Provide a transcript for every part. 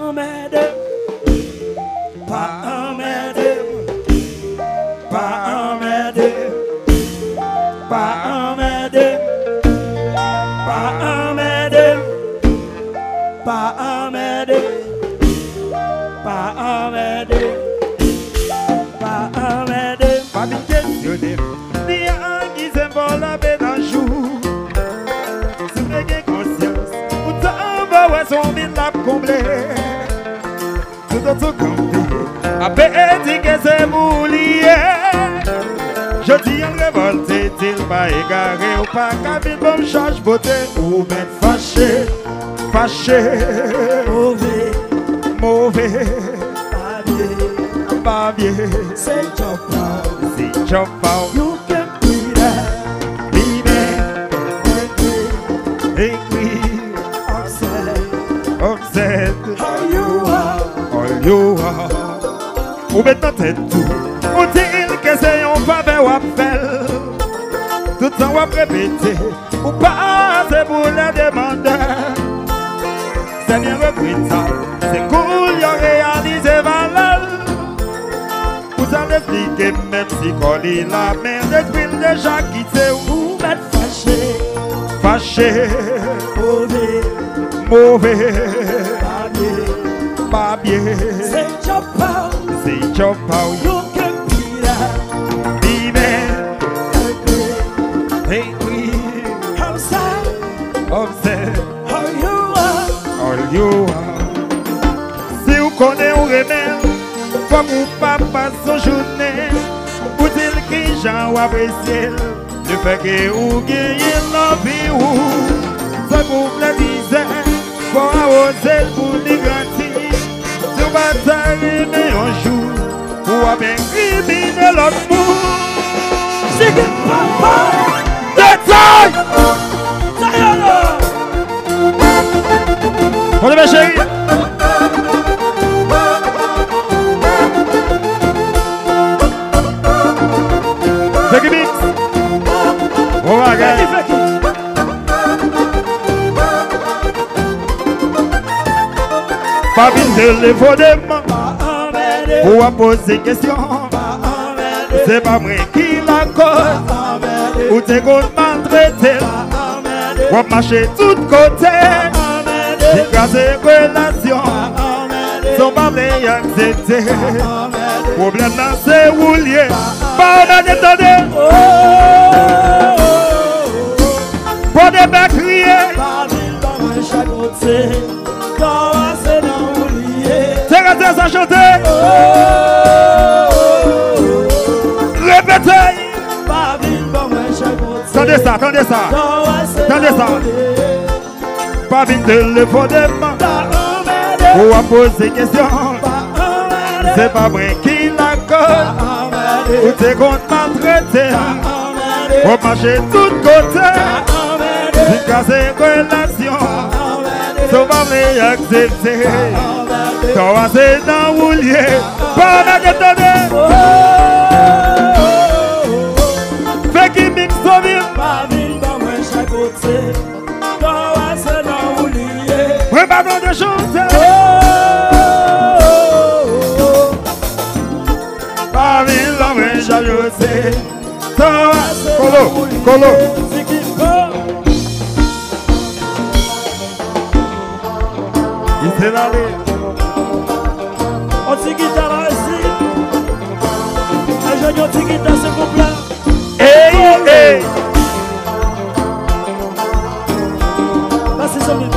emmerde, pas emmerde, pas emmerde, pas emmerde, pas emmerde, pas emmerde, pas emmerde, pas emmerde, pas de questionner, ni à qui se vole la peine un jour. Si vous avez conscience, vous t'envoie son mille la combler. Tout autre campé, après dit que c'est moulier. Je dis en révolté, t'il pas égaré ou pas qu'avec bon change beauté. Ou même fâché, fâché, mauvais, mauvais, pas bien, pas bien. c'est job out, C'est job out. you can be that, Angry, upset, upset, how you are, all you are. Ou maintenant tête tout. Ou dit que c'est un faveur ou appel. Tout temps ou répéter. Ou pas c'est pour les demandeurs. C'est bien regrettable. C'est cool, y'a réalisé valeur. Vous allez expliquer même si qu'on lit la merde. L'esprit déjà quitté. vous m'êtes fâché, Fâché, mauvais, mauvais, pas bien, pas bien. c'est job out, C'est job out. you can be that, Angry, upset, upset, how you are, all you are. Si vous connaissez un remède, faut que vous pas passer son journée. Pour dire que j'en apprécie le fait que vous gagnez l'envie ou ça vous la disait, faut oser pour les grandir. Si vous bataillez mais un jour, vous avez criminel l'autre monde. c'est que papa, Détail! Sayonara. On est bien chérie. Fais qui mix. On va regarder. Pas vite de l'évolution. Pour poser question. C'est pas moi qui la cause. Ou t'es qu'on maltraité. Ou marcher tout côté. C'est casser relation. Sont pas les accepter. Problème là c'est roulier. Pas d'attendre. Pour des bacs crier. C'est resté sans chanter. Répétez. Tendez ça, tendez ça. Tendez ça. Pas vite de le fondement. Pour poser question. C'est pas vrai qui la cause. Ou t'es qu'on maltraité. Ou marcher tout côté. C'est casser relation. Sont pas vrai accepter. Toi c'est dans roulier. Pas d'attendre. Fais qui mix au vide. Ouais, pardon de chanter. Pas ville dans mes jalousies. Colo, colo. Il s'est allé. On t'y guitare ici. Un jeune on t'y guitare s'il vous plaît. Hey, hey. Merci Somi.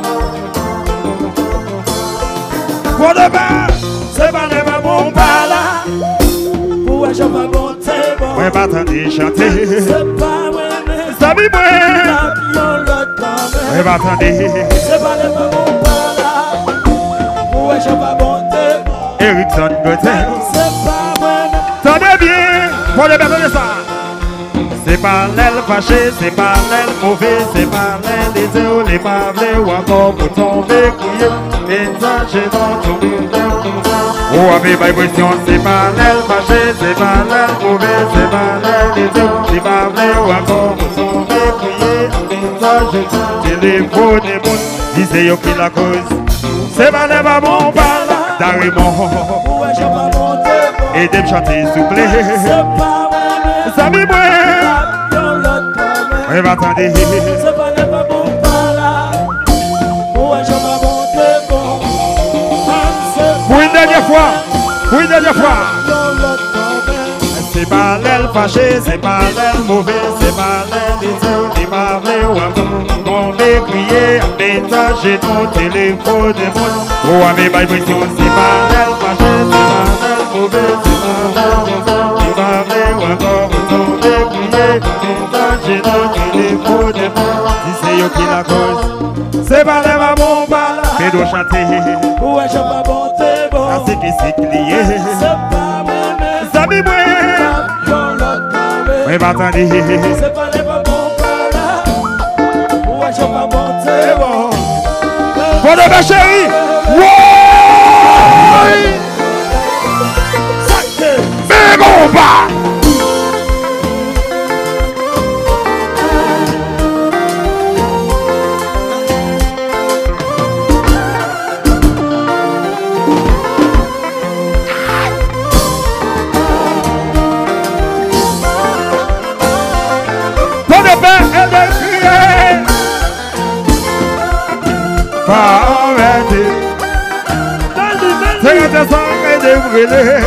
Pour de bas, c'est pas les mamans là. Pour je vais monter bon. Ouais, pas t'attendre chanter. C'est pas moi mais Ça m'y moi. champion l'autre quand Ouais, même. pas attendre. C'est pas les mamans là. Pour je vais monter bon. Erickson Gotel. C'est pas moi mais Tenez bien. Pour de bas, tenez ça. C'est pas l'aile fâché, c'est pas l'aile mauvais, c'est pas l'aile désolé, pas vrai ou encore pour tomber crier. Message dans ton milieu. Ou avec vibration, c'est pas l'aile fâché, c'est pas l'aile mauvais, c'est pas l'aile désolé, c'est pas vrai ou encore pour tomber crier. Message dans téléphone et bon, disez yo qui la cause. C'est pas les babons parla d'Arimon. Et de me chanter souple. Ça m'y et m'attendez. C'est pas les babons parla. Pour une dernière fois. Pour une dernière fois. C'est pas l'aile fâché, c'est pas l'aile mauvais, c'est pas l'aile des marvelés ou on est crié, à métager ton téléphone de monde. Ou à mes vibrations, c'est pas l'aile fâché, c'est pas l'aile mauvais, c'est pas l'aile des marvelés ou encore on est crié, à métager ton téléphone de monde. Si c'est yo qui la cause, c'est pas l'aile à mon bal, mais doit chanter. Ouais, je pas bon, t'es bon. Ah, c'est qui c'est lié. C'est pas même. Ça m'y mais m'attendez. C'est pas les babons parla. Ouais, je pas bon, t'es bon. Bon de ma chérie. Ouais. Mais bon pas. Pas arrêter. C'est que ça et de brûler.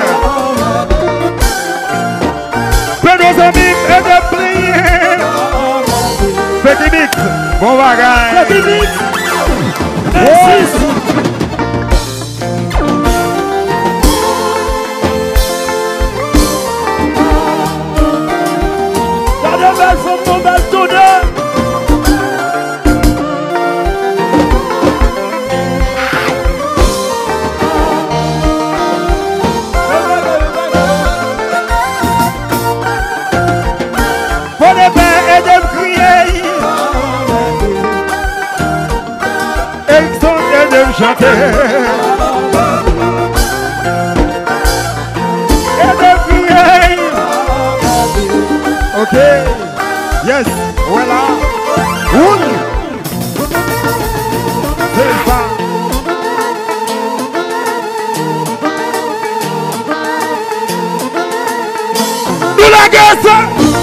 Plein nos amis et de prier. Petit mix, bon bagage. Petit mix. Merci. Dans le bel fond, mon bel tourneur. Chanter et de prier. Ok, yes, voilà. C'est ça. Nous la gueule.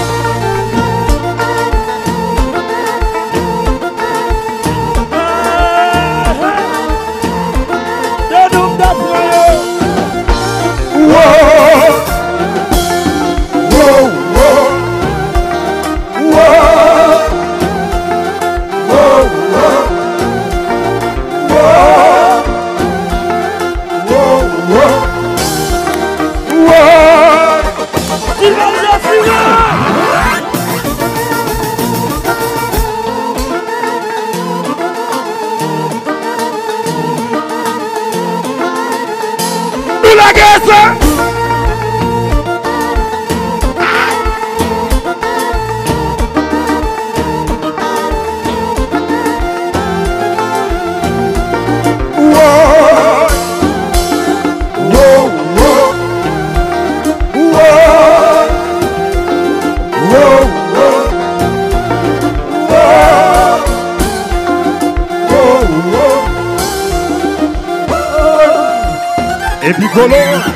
Et puis Colo,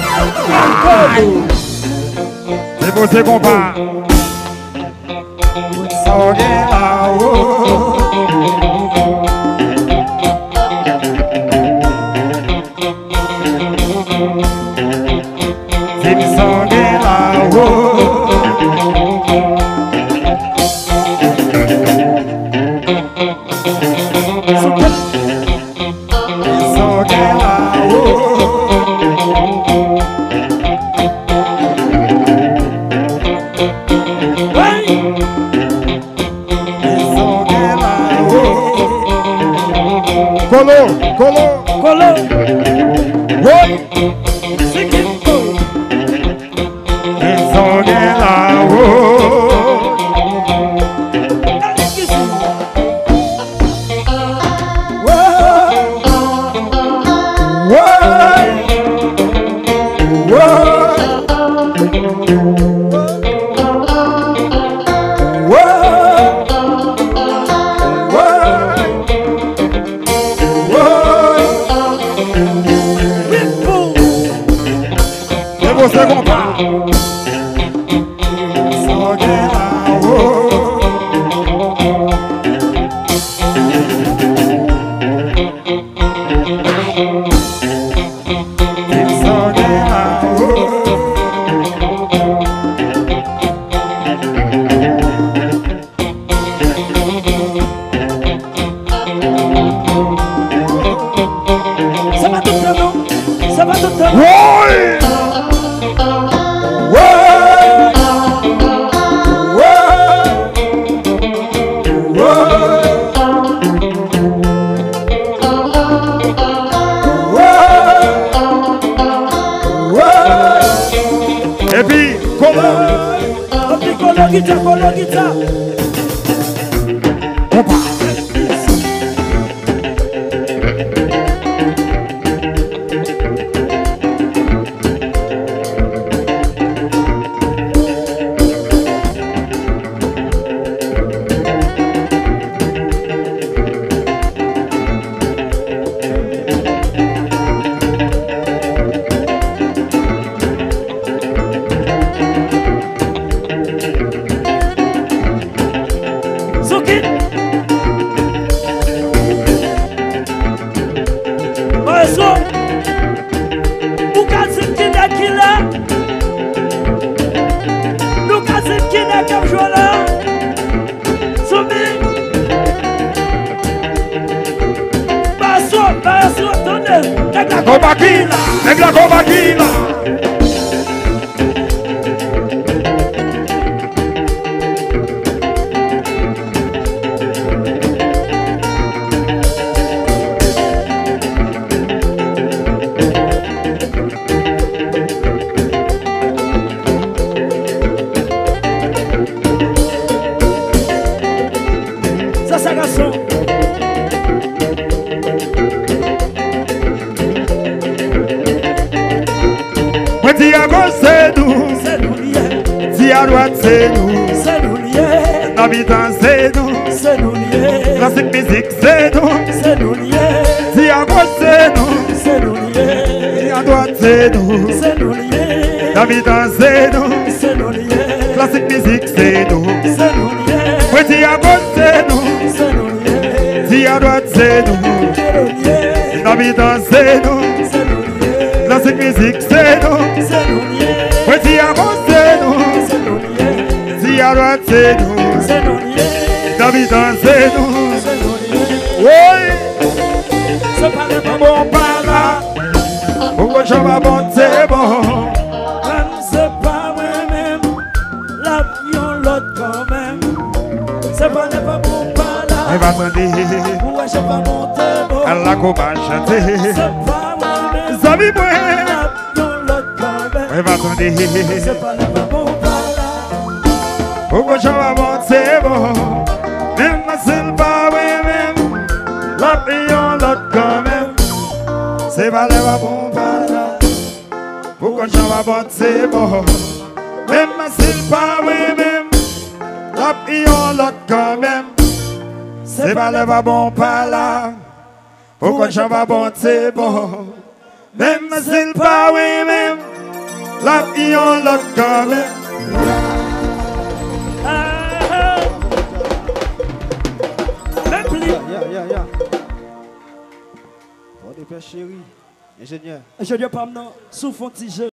c'est beau, c'est compas. Colo. What? It's all get Oui. Et puis, Colo guitare. Negla Cobaquila. Ça, c'est garçon. Dis à gauche c'est nous, dis à droite c'est nous, l'habitant c'est nous, classique musique c'est nous, dis à gauche c'est nous, dis à droite c'est nous, l'habitant c'est nous, classique musique c'est nous, dis à gauche c'est nous, dis à droite c'est nous, l'habitant c'est nous. Classique musique c'est nous. Dis à gauche c'est nous. Dis à droite c'est nous. L'habitant c'est nous. Oui. C'est pas le Bon par là. Pourquoi je vais bon c'est bon. c'est pas moi-même. L'avion l'autre quand même. C'est pas bon par là. Elle va demander. Pourquoi je vais monter bon. Elle la combat chanter. C'est pas moi-même. Zami moi. L'avion l'autre quand même. Elle va demander. C'est pas bon par là. Pourquoi je vais bon c'est bon. Même c'est pas moi-même. L'avion l'autre quand même. C'est pas le bon par là. Pourquoi je vais bon c'est bon. Même c'est pas moi-même. L'avion l'autre quand même. C'est pas le bon par là. Pourquoi je vais bon c'est bon. Même s'il pas moi-même. L'avion l'autre quand même. Bon, des pères chéris, ingénieur. Je ne dis pas, non, sous fond de